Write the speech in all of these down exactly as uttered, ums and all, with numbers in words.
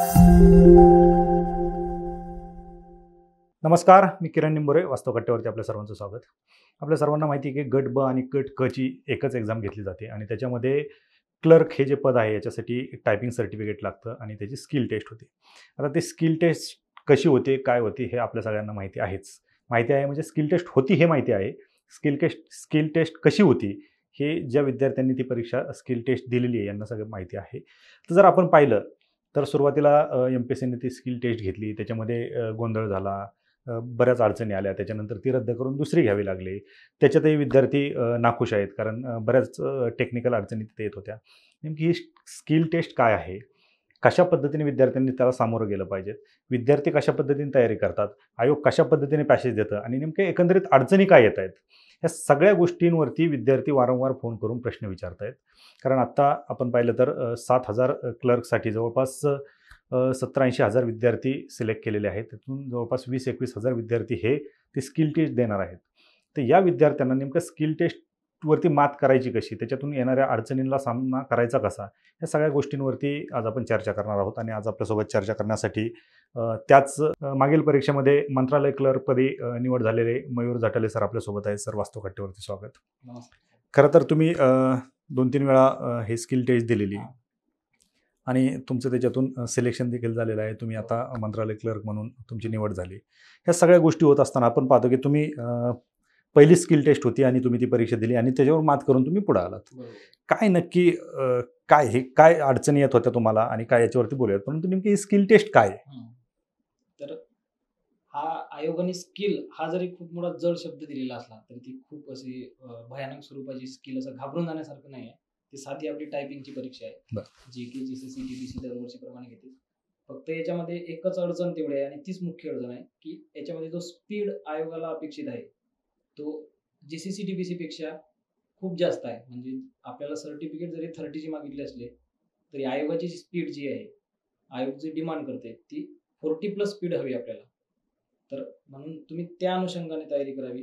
नमस्कार, मी किरण निंबोरे, वास्तव कट्ट्यावरती आपल्या सर्वांचं स्वागत. आपल्या सर्वांना माहिती आहे की गट ब आणि गट क ची एकच एक्झाम घेतली जाते आणि त्याच्यामध्ये क्लर्क हे जे पद आहे याच्यासाठी टायपिंग सर्टिफिकेट लागतं आणि त्याची स्किल टेस्ट होते. आता ते स्किल टेस्ट कशी होते, काय होती हे आपल्या सगळ्यांना माहिती आहेच. माहिती आहे म्हणजे स्किल टेस्ट होती हे माहिती आहे. स्किल टेस्ट स्किल टेस्ट कशी होती हे ज्या विद्यार्थ्यांनी ती परीक्षा स्किल टेस्ट दिलेली आहे यांना सगळं माहिती आहे. तर जर आपण पाहिलं तर सुरुवातीला एम पी एस सीने ती स्किल टेस्ट घेतली, त्याच्यामध्ये अ, गोंधळ झाला, अ, बऱ्याच अडचणी आल्या, त्याच्यानंतर ती रद्द करून दुसरी घ्यावी लागली. त्याच्यातही विद्यार्थी अ, नाखुश आहेत कारण अ, बऱ्याच टेक्निकल अडचणी तिथे येत होत्या. नेमकी ही स्किल टेस्ट काय आहे? कशा पद्धतीने विद्यार्थ्यांनी त्याला सामोरं गेलं पाहिजे? विद्यार्थी कशा पद्धतीने तयारी करतात? आयोग कशा पद्धतीने पॅसेज देतं आणि नेमके एकंदरीत अडचणी काय येत आहेत? ह्या सगळ्या गोष्टींवरती विद्यार्थी वारंवार फोन करून प्रश्न विचारत आहेत. कारण आत्ता आपण पाहिलं तर अ, सात हजार क्लर्कसाठी जवळपास अ, सत्तर ऐंशी हजार विद्यार्थी सिलेक्ट केलेले आहेत. त्यातून जवळपास वीस एकवीस हजार विद्यार्थी हे ते स्किल टेस्ट देणार आहेत. तर या विद्यार्थ्यांना नेमकं स्किल टेस्टवरती मात करायची कशी? त्याच्यातून येणाऱ्या अडचणींना सामना करायचा कसा? या सगळ्या गोष्टींवरती आज आपण चर्चा करणार आहोत आणि आज आपल्यासोबत चर्चा करण्यासाठी अ, त्याच अ, मागील परीक्षेमध्ये मंत्रालय क्लर्कपदी अ, निवड झालेले मयूर जाटले सर आपल्यासोबत आहेत. सर, वास्तव कट्ट्यावरती स्वागत. नमस्कार. खरं तर तुम्ही दोन तीन वेळा अ, हे स्किल टेस्ट दिलेली हां. आणि तुमचं त्याच्यातून सिलेक्शन देखील झालेलं आहे. तुम्ही आता मंत्रालय क्लर्क म्हणून तुमची निवड झाली. ह्या सगळ्या गोष्टी होत असताना आपण पाहतो की तुम्ही अ, पहिली स्किल टेस्ट होती आणि तुम्ही ती परीक्षा दिली आणि त्याच्यावर मात करून तुम्ही पुढे आलात. बरोबर. काय नक्की अ, काय हे काय अडचणी येत होत्या तुम्हाला आणि काय याच्यावरती बोलूयात. परंतु नेमकी ही स्किल टेस्ट काय आहे? हं. तर हा आयोगाने स्किल हा जरी खूप मोठा जड शब्द दिलेला असला, तरी ती खूप अशी अ, भयानक स्वरूपाची स्किल असं घाबरून जाण्यासारखं नाही आहे. ती साधी आपली टायपिंगची परीक्षा आहे. बरं. जी की जी-सी-सी, टी-पी-सी दरवर्षीप्रमाणे घेते. फक्त याच्यामध्ये एकच अडचण तेवढी आहे आणि तीच मुख्य अडचण आहे, की याच्यामध्ये जो स्पीड आयोगाला अपेक्षित आहे, तो जी-सी-सी, टी-पी-सी पेक्षा खूप जास्त आहे. म्हणजे आपल्याला सर्टिफिकेट जरी तीसची मागितले असले, तरी आयोगाची स्पीड जी आहे, आयोग जी डिमांड करते, ती चाळीस प्लस स्पीड हवी आपल्याला. तर म्हणून तुम्ही त्या अनुषंगाने तयारी करावी.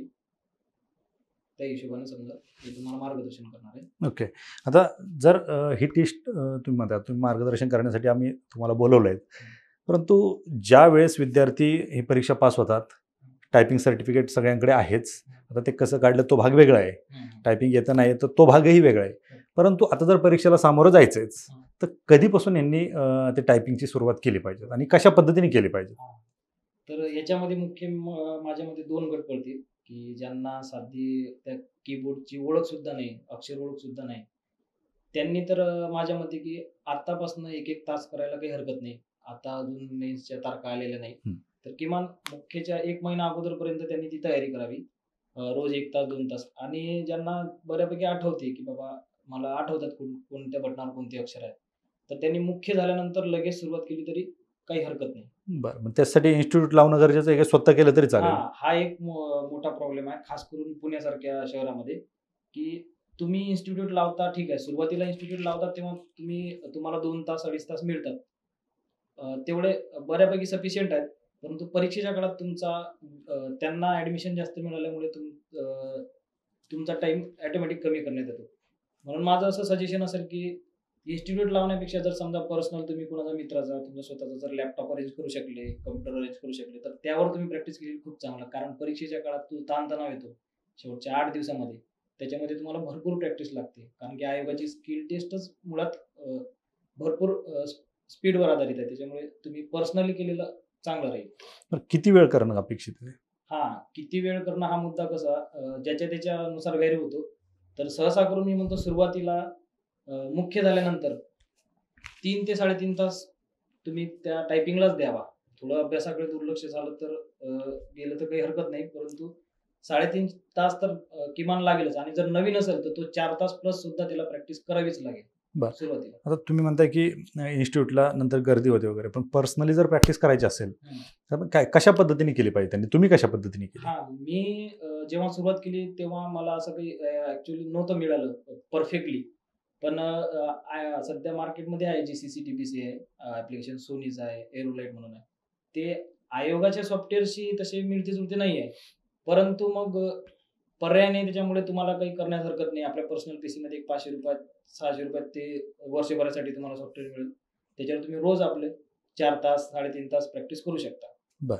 त्या हिशोबाने समजा मी तुम्हाला मार्गदर्शन करणार आहे. ओके. आता जर अ, ही टेस्ट अ, तुम्ही म्हणता तुम्ही मार्गदर्शन करण्यासाठी आम्ही तुम्हाला बोलवलं आहे. परंतु ज्यावेळेस विद्यार्थी ही परीक्षा पास होतात, टायपिंग सर्टिफिकेट सगळ्यांकडे आहेच. आता ते कसं काढलं तो भाग वेगळा आहे. टायपिंग येतं नाही तर तो भागही वेगळा आहे. परंतु आता जर परीक्षेला सामोरं जायचंच, तर कधीपासून यांनी अ, ते टायपिंगची सुरुवात केली पाहिजे आणि कशा पद्धतीने केली पाहिजे? हां. तर याच्यामध्ये मुख्य म माझ्या मते दोन गट पडतील, की ज्यांना साधी त्या कीबोर्डची ओळख सुद्धा नाही, अक्षर ओळख सुद्धा नाही. त्यांनी तर अ, माझ्या मते की आत्तापासून एक एक तास करायला काही हरकत नाही. आता अजून मेन्सच्या तारखा आलेल्या नाहीत. हं. तर किमान मुख्यच्या एक महिना अगोदरपर्यंत त्यांनी ती तयारी करावी. अ, रोज एक तास, दोन तास आणि ज्यांना बऱ्यापैकी आठवते, की बाबा मला आठवतात कोण कोणत्या बटनावर कोणती अक्षर आहेत. तर त्यांनी मुख्य झाल्यानंतर लगेच सुरुवात केली तरी काही हरकत नाही. बरं. मग त्यासाठी इन्स्टिट्यूट लावणं गरजेचं आहे का स्वतः केलं तरी चालेल? हां, हा एक मो मोठा प्रॉब्लेम आहे. खास करून पुण्यासारख्या शहरामध्ये, की तुम्ही इन्स्टिट्यूट लावता ठीक आहे. सुरुवातीला इन्स्टिट्यूट लावतात तेव्हा तुम्ही तुम्हाला दोन तास, अडीच तास मिळतात. अ, तेवढे बऱ्यापैकी सफिशियंट आहेत. परंतु परीक्षेच्या काळात तुमचा अ, त्यांना ॲडमिशन जास्त मिळाल्यामुळे तुम अ, तुमचा टाईम ऑटोमॅटिक कमी करण्यात येतो. म्हणून माझं असं सजेशन असेल, की इन्स्टिट्यूट लावण्यापेक्षा जर समजा पर्सनल तुम्ही कुणाचा मित्राचा, तुमचा स्वतःचा जर लॅपटॉप अरेंज करू शकले, कॉम्प्युटर अरेंज करू शकले, तर त्यावर तुम्ही प्रॅक्टिस केली खूप चांगलं. कारण परीक्षेच्या काळात तो ताणतणाव येतो शेवटच्या आठ दिवसामध्ये. त्याच्यामध्ये तुम्हाला भरपूर प्रॅक्टिस लागते. कारण की आयोगाची स्किल टेस्टच मुळात अ, भरपूर अ, स्पीडवर आधारित आहे. त्याच्यामुळे तुम्ही पर्सनली केलेलं चांगलं राहील. तर किती वेळ करणं अपेक्षित आहे? हां, किती वेळ करणं हा मुद्दा कसा अ, ज्याच्या त्याच्यानुसार व्हॅरी होतो. तर सहसा करून मी म्हणतो सुरुवातीला अ, मुख्य झाल्यानंतर तीन ते साडेतीन तास तुम्ही त्या टायपिंगलाच द्यावा. थोडं अभ्यासाकडे दुर्लक्ष झालं तर अ, गेलं तर काही हरकत नाही. परंतु साडेतीन तास तर अ, किमान लागेलच आणि जर नवीन असेल तर तो चार तास प्लस सुद्धा त्याला प्रॅक्टिस करावीच लागेल बरं. सुरुवातीला. आता तुम्ही म्हणताय की अ, इन्स्टिट्यूटला नंतर गर्दी होते वगैरे. पण पर्सनली जर प्रॅक्टिस करायची असेल, हं. तर मग काय कशा पद्धतीने केली पाहिजे त्यांनी? तुम्ही कशा पद्धतीने केली? हां, मी अ, जेव्हा सुरुवात केली तेव्हा मला असं काही अ, ॲक्चुअली नव्हतं मिळालं परफेक्टली. पण अ, आ सध्या मार्केटमध्ये आहे जी-सी-सी, टी-पी-सी आहे. अ, ॲप्लिकेशन सोनीचं आहे, एरोलाइट म्हणून आहे. ते आयोगाच्या सॉफ्टवेअरशी तसे मिळते-जुळते नाही आहे. परंतु मग अ, पर्याय नाही त्याच्यामुळे तुम्हाला काही करण्यास हरकत नाही. आपल्या पर्सनल पीसीमध्ये ₹पाचशे, ₹सहाशे ते वर्षभरासाठी तुम्हाला सॉफ्टवेअर मिळेल. त्याच्यावर तुम्ही रोज आपले चार तास साडेतीन तास प्रॅक्टिस करू शकता.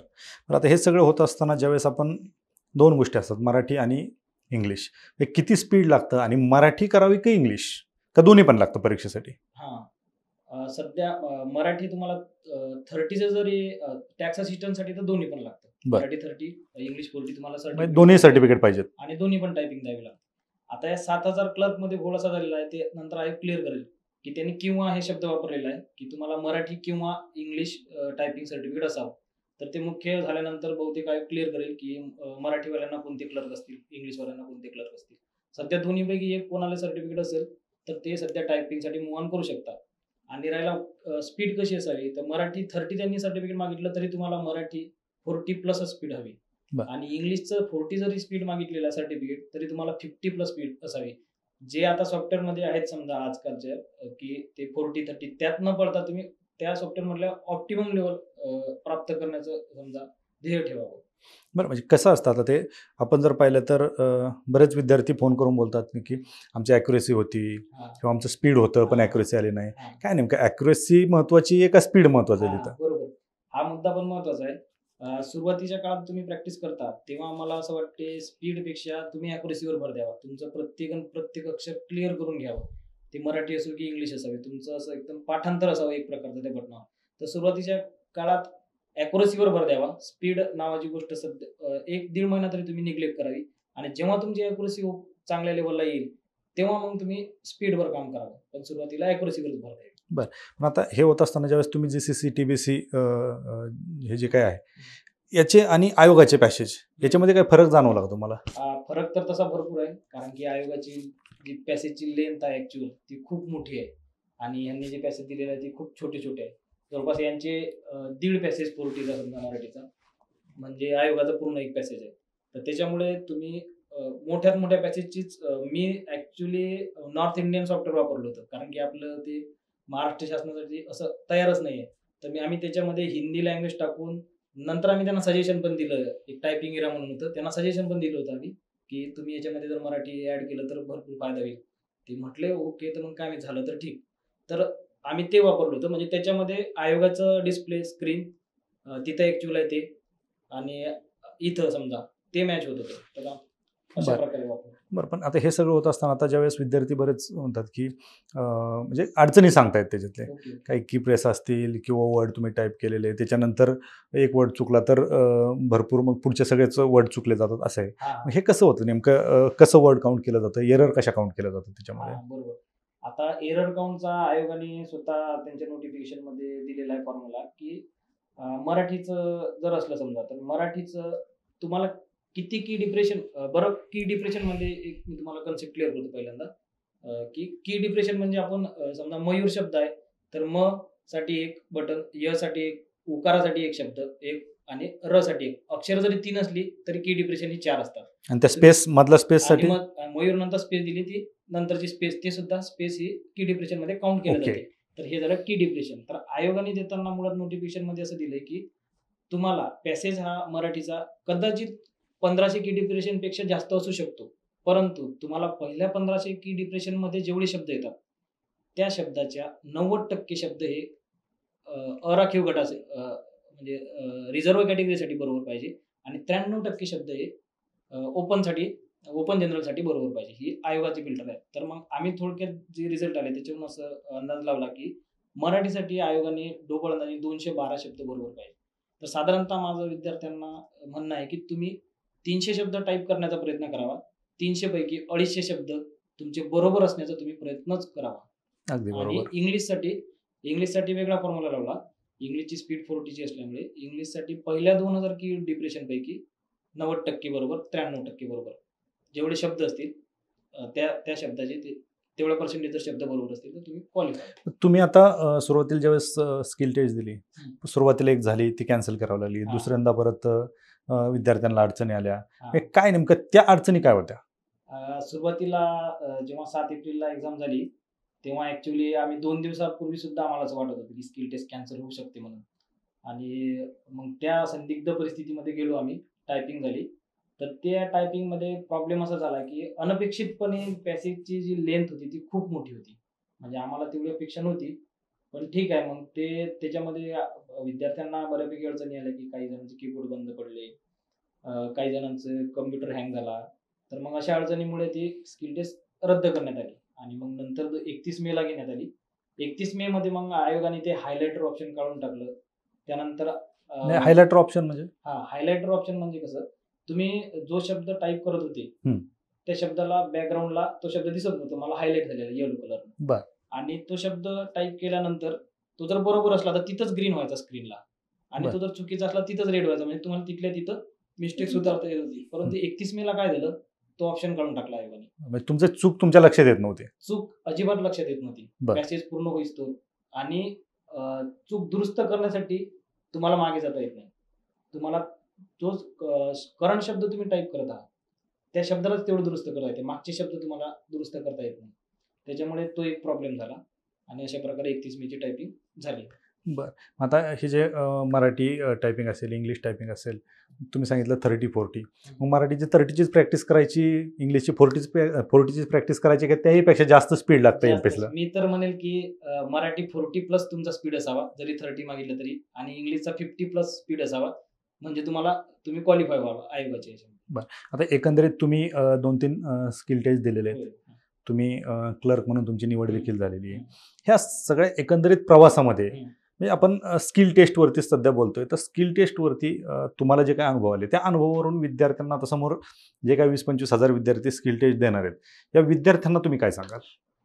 तर आता हे सगळं होत असताना ज्यावेळेस आपण दोन गोष्टी असतात, मराठी आणि इंग्लिश, हे किती स्पीड लागतं आणि मराठी करावी की इंग्लिश, का दोन्ही पण लागतं परीक्षेसाठी? हां. अ, सध्या अ, मराठी तुम्हाला अ, तीसचं जरी अ, टॅक्स असिस्टंटसाठी तर दोन्ही पण लागतं. बरं. मराठी तीस, इंग्लिश चाळीस तुम्हाला म्हणजे सर्टिफिकेट दोन्ही सर्टिफिकेट पाहिजेत. आणि दोन्ही पण टायपिंग द्यावी लागते. आता या सात हजार क्लर्कमध्ये घोळ असा झालेला आहे, ते नंतर आयोग क्लिअर करेल, की त्यांनी किंवा हे शब्द वापरलेला आहे, की तुम्हाला मराठी किंवा इंग्लिश अ, टायपिंग सर्टिफिकेट असावं. तर ते मुख्य झाल्यानंतर बहुतेक आयोग क्लिअर करेल, की अ, मराठीवाल्यांना कोणते क्लर्क असतील, इंग्लिशवाल्यांना कोणते क्लर्क असतील. सध्या दोन्हीपैकी एक कोणाला सर्टिफिकेट असेल, तर ते सध्या टायपिंगसाठी मूव्ह ऑन करू शकतात. आणि राहिला स्पीड कशी असावी, तर मराठी तीस त्यांनी सर्टिफिकेट मागितलं तरी तुम्हाला मराठी चाळीस प्लसच स्पीड हवी. बरं. आणि इंग्लिशचं चाळीस जरी स्पीड मागितलेलं सर्टिफिकेट तरी तुम्हाला पन्नास प्लस स्पीड असावी. जे आता सॉफ्टवेअरमध्ये आहेत समजा आजकालच्या अ, की ते चाळीस तीस त्यात न पडता तुम्ही त्या सॉफ्टवेअरमधल्या ऑप्टिमम लेव्हल प्राप्त करण्याचं समजा ध्येय ठेवावं. बरं, म्हणजे कसं असतं आता ते, आपण जर पाहिलं तर अ, बरेच विद्यार्थी फोन करून बोलतात की आमची ॲक्युरेसी होती हां. किंवा आमचं स्पीड होतं पण हां. ॲक्युरेसी आली नाही. हां. काय नेमकं ॲक्युरेसी महत्त्वाची आहे का स्पीड महत्त्वाचं आहे हां, तिथं? बरोबर. हा मुद्दा पण महत्वाचा आहे. अ, सुरुवातीच्या काळात तुम्ही प्रॅक्टिस करता, तेव्हा मला असं वाटते स्पीडपेक्षा तुम्ही अॅक्युरसीवर भर द्यावा. तुमचं प्रत्येक अन् प्रत्येक अक्षर क्लिअर करून घ्यावं. ते मराठी असो की इंग्लिश असावे. तुमचं असं एकदम पाठांतर असावं एक प्रकारचं त्या बटनावर. तर सुरुवातीच्या काळात अॅक्युरसीवर भर द्यावा. स्पीड नावाची गोष्ट सध्या अ, एक दीड महिना तरी तुम्ही निग्लेक्ट करावी आणि जेव्हा तुमची अॅक्युरसी चांगल्या लेव्हलला येईल, तेव्हा मग तुम्ही स्पीडवर काम करावं. पण सुरुवातीला अॅक्युरसीवरच भर द्यावी. बरं. पण आता हे होत असताना ज्यावेळेस तुम्ही जे सी-सी, टी-बी-सी अ, अ, हे जे काही आहे, याचे आणि आयोगाचे पॅसेज याच्यामध्ये काही फरक जाणवला का तुम्हाला? अ, फरक तर तसा भरपूर आहे. कारण की आयोगाची जी पॅसेजची लेंथ आहे ॲक्चुअल ती खूप मोठी आहे आणि यांनी जे पॅसेज दिलेले आहे ते खूप छोटे-छोटे आहे. जवळपास यांचे अ, दीड पॅसेज चाळीसचा समजा मराठीचा, म्हणजे आयोगाचा पूर्ण एक पॅसेज आहे. तर त्याच्यामुळे तुम्ही अ, मोठ्यात मोठ्या पॅसेजचीच अ, मी ॲक्चुअली नॉर्थ इंडियन सॉफ्टवेअर वापरलं होतं. कारण की आपलं ते महाराष्ट्र शासनासाठी असं तयारच नाहीये. तर मी आम्ही त्याच्यामध्ये हिंदी लँग्वेज टाकून नंतर आम्ही त्यांना सजेशन पण दिलं. एक टायपिंग एरा म्हणून होतं. त्यांना सजेशन पण दिलं होतं आम्ही, की तुम्ही याच्यामध्ये जर मराठी ॲड केलं तर भरपूर फायदा होईल. ते म्हटले, "ओके." तर मग काय माहीत झालं तर ठीक. तर आम्ही ते वापरलं होतं. म्हणजे त्याच्यामध्ये आयोगाचं डिस्प्ले स्क्रीन अ, तिथं ॲक्चुअल आहे ते आणि इथं समजा ते मॅच होत होतं. तर अशा बरं. प्रकारे वापरलं. बरं, पण आता हे सगळं होत असताना आता ज्यावेळेस विद्यार्थी बरेच म्हणतात की अ, म्हणजे अडचणी सांगतायत त्याच्यातले. ओके. काही की प्रेस असतील किंवा वर्ड तुम्ही टाईप केलेले, त्याच्यानंतर एक वर्ड चुकला तर अ, भरपूर मग पुढचे सगळेच वर्ड चुकले जातात असं आहे. हां, मग हां. हे कसं होतं नेमकं, अ, कसं वर्ड काउंट केलं जातं? एरर कशा काउंट केल्या जातात त्याच्यामध्ये? हां, बरोबर. आता एरर काउंटचा आयोगाने स्वतः त्यांच्या नोटिफिकेशनमध्ये दिलेला आहे फॉर्म्युला, की अ, मराठीचं जर असलं समजा, तर मराठीचं तुम्हाला किती की डिप्रेशन अ, बरं की डिप्रेशनमध्ये एक मी तुम्हाला कन्सेप्ट क्लिअर करतो पहिल्यांदा. अ, की की डिप्रेशन म्हणजे आपण अ, समजा मयूर शब्द आहे, तर म साठी एक बटन, य साठी एक, उकारासाठी एक शब्द एक आणि र साठी एक. अक्षर जरी तीन असली तरी की डिप्रेशन ही चार असतात. आणि त्या स्पेस मधल्या आणि स्पेससाठी? मग अ, मयूर नंतर स्पेस दिली ती नंतरची स्पेस ते सुद्धा स्पेस ही की डिप्रेशनमध्ये काउंट केलं ओके. जाते. तर हे झालं की डिप्रेशन. तर आयोगाने देताना मुळात नोटिफिकेशनमध्ये असं दिलंय, की तुम्हाला पॅसेज हा मराठीचा कदाचित पंधराशे की डिप्रेशनपेक्षा जास्त असू शकतो. परंतु तुम्हाला पहिल्या पंधराशे की डिप्रेशनमध्ये जेवढे शब्द येतात, त्या शब्दाच्या नव्वद टक्के शब्द हे अ, अराखीव गटाचे अ, म्हणजे अ, रिझर्व्ह कॅटेगरीसाठी बरोबर पाहिजे आणि त्र्याण्णव टक्के शब्द हे अ, ओपनसाठी ओपन जनरलसाठी बरोबर पाहिजे. ही आयोगाची फिल्टर आहे. तर मग आम्ही थोडक्यात जे रिझल्ट आले त्याच्यावरून असं अंदाज लावला, की मराठीसाठी आयोगाने ढोबळ अंदाजे दोनशे बारा शब्द बरोबर पाहिजे. तर साधारणतः माझं विद्यार्थ्यांना म्हणणं आहे, की तुम्ही तीनशे शब्द टाइप करण्याचा प्रयत्न करावा. तीनशे पैकी अडीचशे शब्द तुमचे बरोबर असण्याचा तुम्ही प्रयत्नच करावा. अगदी आणि बरोबर. इंग्लिशसाठी इंग्लिशसाठी वेगळा फॉर्म्युला लावला. इंग्लिशची स्पीड चाळीसची असल्यामुळे इंग्लिशसाठी पहिल्या दोन हजार की डिप्रेशनपैकी नव्वद टक्के बरोबर, त्र्याण्णव टक्के बरोबर. जेवढे शब्द असतील अ, त्या त्या शब्दाचे ते तेवढ्या पर्सेंटेज जर शब्द बरोबर असतील तर तुम्ही क्वालिफाय. तुम्ही आता अ, सुरुवातीला ज्यावेळेस अ, स्किल टेस्ट दिली, हं. सुरुवातीला एक झाली ती कॅन्सल करावी लागली. हां. दुसऱ्यांदा परत अ, विद्यार्थ्यांना अडचणी आल्या. हां. हे काय नेमकं त्या अडचणी काय होत्या? अ, सुरुवातीला अ, जेव्हा सात एप्रिलला एक्झाम झाली, तेव्हा ॲक्चुअली आम्ही दोन दिवसापूर्वी सुद्धा आम्हाला असं वाटत होतं, की स्किल टेस्ट कॅन्सल होऊ शकते म्हणून. आणि मग त्या संदिग्ध परिस्थितीमध्ये गेलो आम्ही. टायपिंग झाली. तर त्या टायपिंगमध्ये प्रॉब्लेम असा झाला, की अनपेक्षितपणे पॅसेजची जी लेंथ होती ती खूप मोठी होती. म्हणजे आम्हाला तेवढी अपेक्षा नव्हती. पण ठीक आहे, मग ते त्याच्यामध्ये अ, विद्यार्थ्यांना बऱ्यापैकी अडचणी आल्या, की काही जणांचे कीबोर्ड बंद पडले, अ, काही जणांचं कॉम्प्युटर हँग झाला. तर मग अशा अडचणीमुळे ती स्किल टेस्ट रद्द करण्यात आली आणि मग नंतर एकतीस मेला घेण्यात आली. एकतीस मे मध्ये मग आयोगाने ते हायलाइटर ऑप्शन काढून टाकलं. त्यानंतर अ, नाही, हायलायटर ऑप्शन म्हणजे हां, हायलाइटर ऑप्शन म्हणजे कसं, तुम्ही जो शब्द टाइप करत होते, हं. त्या शब्दाला बॅकग्राऊंडला तो शब्द दिसत नव्हता. मला हायलाइट झालेला येलो कलरनं. बरं. आणि तो शब्द टाइप केल्यानंतर तो जर बरोबर असला तर तिथंच ग्रीन व्हायचा स्क्रीनला आणि तो बरं. जर चुकीचा असला तिथंच रेड व्हायचा. म्हणजे तुम्हाला तिथल्या तिथं मिस्टेक सुधारता येत होती. परंतु एकतीस मेला काय झालं, तो ऑप्शन काढून टाकला आयोगाने. म्हणजे तुमचं चूक तुमच्या लक्षात येत नव्हती. चूक अजिबात लक्षात येत नव्हती. बरं. पॅसेज पूर्ण होईस्तोवर आणि अ, चूक दुरुस्त करण्यासाठी तुम्हाला मागे जाता येत नाही. तुम्हाला तोच करंट शब्द तुम्ही टाइप करत आहात. त्या शब्दालाच तेवढं दुरुस्त करता येते. मागचे शब्द तुम्हाला दुरुस्त करता येत नाही. त्याच्यामुळे तो एक प्रॉब्लेम झाला आणि अशा प्रकारे एकतीस मेची टायपिंग झाली. बरं. आता हे जे अ, मराठी अ, टायपिंग असेल, इंग्लिश टायपिंग असेल, तुम्ही सांगितलं थर्टी फोर्टी. मग मराठीची थर्टीचीच प्रॅक्टिस करायची, इंग्लिशची फोर्टीच फोर्टीचीच प्रॅक्टिस करायची, का त्याहीपेक्षा जास्त स्पीड लागतं जास्त एमपीएसला? मी तर म्हणेल की अ, मराठी चाळीस प्लस तुमचा स्पीड असावा, जरी तीस मागितलं तरी, आणि इंग्लिशचा पन्नास प्लस स्पीड असावा. म्हणजे तुम्हाला तुम्ही क्वालिफाय व्हावा आयोगाच्या ह्याच्यामध्ये. आता एकंदरीत तुम्ही अ, दोन तीन स्किल टेस्ट दिलेले आहेत. होय. तुम्ही क्लर्क म्हणून तुमची निवड हं. देखील झालेली आहे. हं. ह्या सगळ्या एकंदरीत प्रवासामध्ये हं. म्हणजे आपण स्किल टेस्टवरती सध्या बोलतोय, तर स्किल टेस्टवरती अ, तुम्हाला जे काही अनुभव आले, त्या अनुभवावरून विद्यार्थ्यांना आता समोर जे काही वीस पंचवीस हजार विद्यार्थी स्किल टेस्ट देणार आहेत, या विद्यार्थ्यांना तुम्ही काय सांगाल?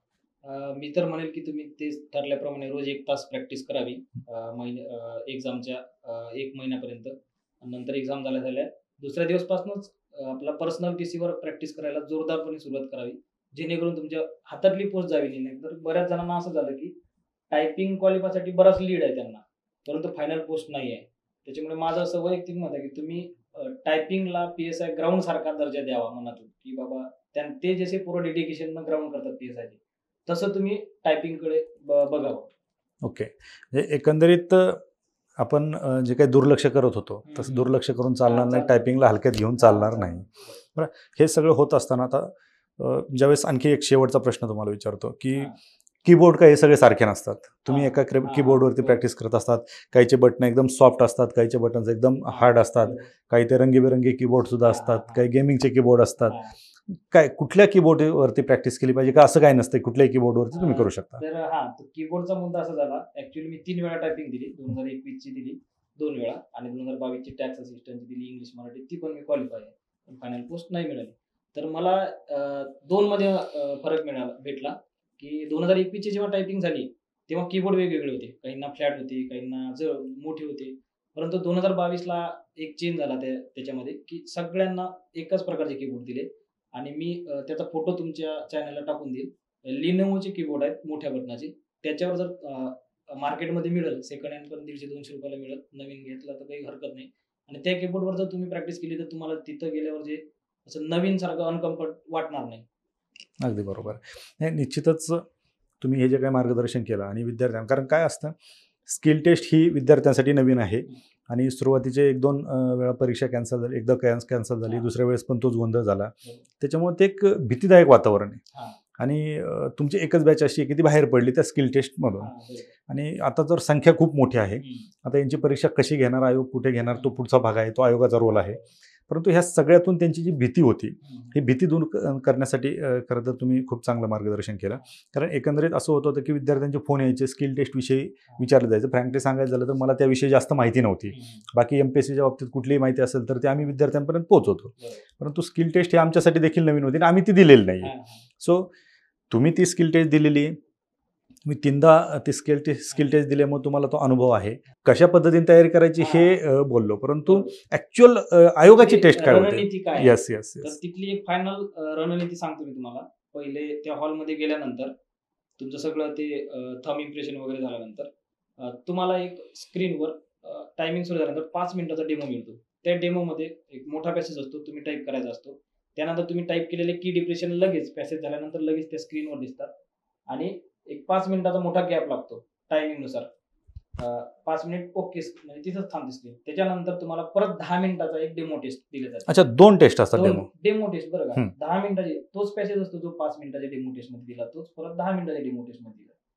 अ, मी तर म्हणेल की तुम्ही ते ठरल्याप्रमाणे रोज एक तास प्रॅक्टिस करावी महिने एक्झामच्या एक महिन्यापर्यंत. आणि नंतर एक्झाम झाल्या झाल्या दुसऱ्या दिवसपासूनच अ, आपला पर्सनल पीसीवर प्रॅक्टिस करायला जोरदारपणे सुरुवात करावी, जेणेकरून तुमच्या हातातली पोस्ट जावी नाही. तर बऱ्याच जणांना असं झालं की टायपिंग क्वालिफायसाठी बराच लीड आहे त्यांना, परंतु फायनल पोस्ट नाही आहे. त्याच्यामुळे माझं असं वैयक्तिक मत आहे की तुम्ही टायपिंगला पीएसआय ग्राउंड सारखा दर्जा द्यावा मनातून, की बाबा त्यां- ते जसे पूर्ण डेडिकेशन ग्राउंड करतात पीएसआयचे, तसं तुम्ही टायपिंगकडे बघावं. ओके. म्हणजे एकंदरीत अ, आपण अ, जे काही दुर्लक्ष करत होतो, हं, तसं हं. दुर्लक्ष करून चालणार हां, नाही, चालतं. टायपिंगला हलक्यात घेऊन चालणार नाही. चालतं. बरं, हे सगळं होत असताना आता अ, ज्यावेळेस आणखी एक शेवटचा प्रश्न तुम्हाला विचारतो, की हां. कीबोर्ड काय हे सगळे सारखे नसतात. तुम्ही हां, एका हां, हां, कीबोर्डवरती बरोबर. प्रॅक्टिस करत असतात. काहीचे बटन एकदम सॉफ्ट असतात, काहीचे बटन्स एकदम हां, हार्ड असतात, बरोबर. काही ते रंगीबेरंगी कीबोर्ड सुद्धा हां, असतात, हां, काही गेमिंगचे कीबोर्ड असतात. हां. काय कुठल्या कीबोर्डवरती प्रॅक्टिस केली पाहिजे, का असं काही नसतं, कुठल्याही कीबोर्डवरती तुम्ही अ, करू शकता? तर हां, तर कीबोर्डचा मुद्दा असा झाला. ॲक्चुअली मी तीन वेळा टायपिंग दिली. दोन हजार एकवीस ची दिली दोन वेळा आणि दोन हजार बावीस ची टॅक्स असिस्टंटची दिली इंग्लिश मराठी. ती पण मी क्वालिफाय आहे. पण फायनल पोस्ट नाही मिळाली. तर मला अ, दोन मध्ये अ, फरक मिळाला भेटला, की दोन हजार एकवीस ची जेव्हा टायपिंग झाली, तेव्हा कीबोर्ड वेगवेगळे होते. काहींना फ्लॅट होते, काहींना ज मोठे होते. परंतु दोन हजार बावीस ला एक चेंज झाला त्या त्याच्यामध्ये, की सगळ्यांना एकाच प्रकारचे कीबोर्ड दिले आणि मी अ, त्याचा फोटो तुमच्या चॅनलला टाकून देईल. Lenovoचे कीबोर्ड आहेत मोठ्या बटनाचे. त्याच्यावर जर अ, मार्केटमध्ये मिळेल सेकंड हँड पण दीडशे दोनशे रुपयाला मिळेल. नवीन घेतला तर काही हरकत नाही. आणि त्या कीबोर्डवर जर तुम्ही प्रॅक्टिस केली तर तुम्हाला तिथं गेल्यावर जे असं नवीनसारखं अनकम्फर्ट वाटणार नाही. अगदी बरोबर. नाही, निश्चितच तुम्ही हे जे काही मार्गदर्शन केलं आणि विद्यार्थ्यांना, कारण काय असतं, स्किल टेस्ट ही विद्यार्थ्यांसाठी नवीन आहे हं. आणि सुरुवातीचे एक दोन अ, वेळा परीक्षा कॅन्सल झाली, एकदा कॅन्स कॅन्सल झाली, हां. दुसऱ्या वेळेस पण तोच गोंधळ झाला. बरोबर. त्याच्यामुळे ते एक भीतीदायक वातावरण आहे हां, आणि अ, तुमची एकच बॅच अशी आहे की ती बाहेर पडली त्या स्किल टेस्टमधून. हां, बरोबर. आणि आता तर संख्या खूप मोठी आहे. हं. आता यांची परीक्षा कशी घेणार, आयोग कुठे घेणार, तो हं. पुढचा भाग आहे, तो आयोगाचा रोल आहे. परंतु ह्या सगळ्यातून त्यांची जी भीती होती, हं. ही भीती दूर क- करण्यासाठी अ, खरं तर तुम्ही खूप चांगलं मार्गदर्शन केलं. कारण एकंदरीत असं होत होतं की विद्यार्थ्यांचे फोन यायचे, स्किल टेस्टविषयी विचारलं जायचं. फ्रँकली सांगायचं झालं तर मला त्याविषयी जास्त माहिती नव्हती. हं. बाकी एम पी एस सीच्या बाबतीत कुठलीही माहिती असेल तर ते आम्ही विद्यार्थ्यांपर्यंत पोहोचवतो. बरोबर. परंतु स्किल टेस्ट ही आमच्यासाठी देखील नवीन होती आणि आम्ही ती दिलेली नाही हां, आहे. हां. सो तुम्ही ती स्किल टेस्ट दिलेली आहे. मी तीनदा ती स्किल टेस्ट स्किल टेस्ट दिल्यामुळे तुम्हाला तो अनुभव आहे. कशा पद्धतीने तयारी करायची हे अ, बोललो, परंतु बरोबर. ॲक्च्युअल आयोगाची टेस्ट काय होते? रणनीती काय आहे? येस येस तर येस. तिथली एक फायनल रणनीती सांगतो मी तुम्हाला. पहिले त्या हॉलमध्ये गेल्यानंतर तुमचं सगळं ते थंब इम्प्रेशन वगैरे झाल्यानंतर अ, तुम्हाला एक स्क्रीनवर टायमिंग सुरू झाल्यानंतर पाच मिनिटाचा डेमो मिळतो. त्या डेमोमध्ये एक मोठा पॅसेज असतो, तुम्ही टाईप करायचा असतो. त्यानंतर तुम्ही टाईप केलेले की डिप्रेशन लगेच पॅसेज झाल्यानंतर लगेच त्या स्क्रीनवर दिसतात आणि एक पाच मिनिटाचा मोठा गॅप लागतो टायमिंगनुसार. अ, पाच मिनिट ओके म्हणजे तिथंच थांबते स्क्रीन. त्याच्यानंतर तुम्हाला परत दहा मिनिटाचा एक डेमो टेस्ट दिले जाते. अच्छा, दोन टेस्ट असतात दोन डेमो. डेमो टेस्ट बरं का. हं. दहा मिनिटाचे तोच पॅसेज असतो जो पाच मिनिटाच्या डेमो टेस्टमध्ये दिला, तोच परत दहा मिनिटाच्या डेमो टेस्टमध्ये दिला.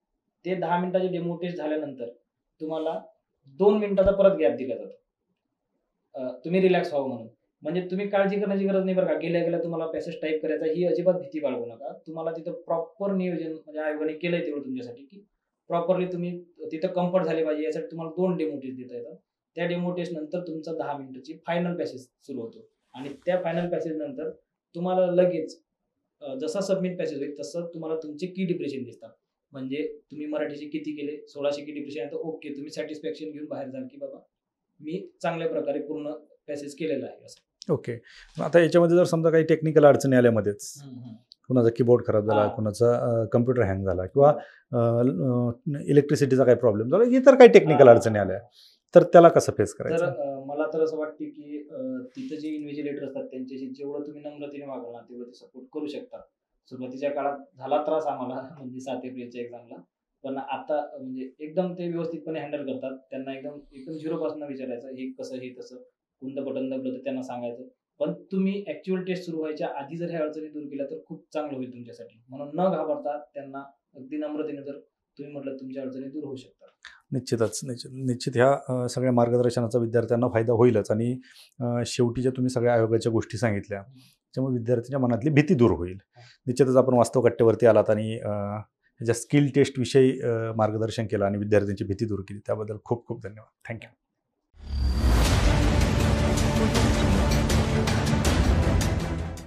ते दहा मिनिटाची डेमो टेस्ट झाल्यानंतर तुम्हाला दोन मिनिटाचा परत गॅप दिला जातो. अ, तुम्ही रिलॅक्स व्हावं म्हणून. म्हणजे तुम्ही काळजी करण्याची गरज नाही बरं का. गेल्या गेल्या तुम्हाला पॅसेज टाइप करायचा ही अजिबात भीती बाळगू नका. तुम्हाला तिथं प्रॉपर नियोजन म्हणजे आयोगाने केलंय तेवढं तुमच्यासाठी, की प्रॉपरली तुम्ही तिथं कम्फर्ट झाले पाहिजे यासाठी तुम्हाला दोन डेमो टेस्ट देता येतात. त्या डेमो टेस्ट नंतर तुमचा दहा मिनिटाची फायनल पॅसेज सुरू होतो आणि त्या फायनल पॅसेज नंतर तुम्हाला लगेच अ, जसा सबमिट पॅसेज होईल तसं तुम्हाला तुमचे की डिप्रेशन दिसतात. म्हणजे तुम्ही मराठीचे किती केले? सोळाशे की डिप्रेशन आहे तर ओके तुम्ही सॅटिस्फॅक्शन घेऊन बाहेर जाल, की बाबा मी चांगल्या प्रकारे पूर्ण पॅसेज केलेला आहे असं. ओके. आता याच्यामध्ये जर समजा काही टेक्निकल अडचणी आल्या मध्येच, हं, हं. कुणाचा कीबोर्ड खराब झाला, हां. कुणाचा कम्प्युटर हँग झाला किंवा इलेक्ट्रिसिटीचा काही प्रॉब्लेम झाला, इतर काही टेक्निकल हां. अडचणी आल्या, तर त्याला कसं फेस तर करायचं? अ, मला तर असं वाटते, की अ, तिथं जे इन्व्हिजिलेटर असतात त्यांच्याशी जेवढं तुम्ही नम्रतेने वागाल ना, तेवढं ते सपोर्ट करू शकतात. सुरुवातीच्या काळात झाला त्रास आम्हाला म्हणजे सात एप्रिलच्या एक्झामला. पण आता अ, म्हणजे एकदम ते व्यवस्थितपणे हँडल करतात. त्यांना एकदम एकदम झिरोपासून विचारायचं, हे कसं, हे तसं, कोणतं बटन दाबलं तर त्यांना सांगायचं. पण तुम्ही ॲक्चुअल टेस्ट सुरू व्हायच्या आधी जर ह्या अडचणी दूर केल्या तर खूप चांगलं होईल तुमच्यासाठी. म्हणून न घाबरता त्यांना अगदी नम्रतेने जर तुम्ही म्हटलं तुमच्या अडचणी दूर होऊ शकतात. निश्चितच, निश्चित निश्चित ह्या अ, सगळ्या मार्गदर्शनाचा विद्यार्थ्यांना फायदा होईलच आणि अ, शेवटी ज्या तुम्ही सगळ्या आयोगाच्या गोष्टी सांगितल्या, त्यामुळे विद्यार्थ्यांच्या मनातली भीती दूर होईल. निश्चितच आपण वास्तव कट्ट्यावरती आलात आणि अ, ह्याच्या स्किल टेस्टविषयी अ, मार्गदर्शन केलं आणि विद्यार्थ्यांची भीती दूर केली. त्याबद्दल खूप खूप धन्यवाद. थँक्यू.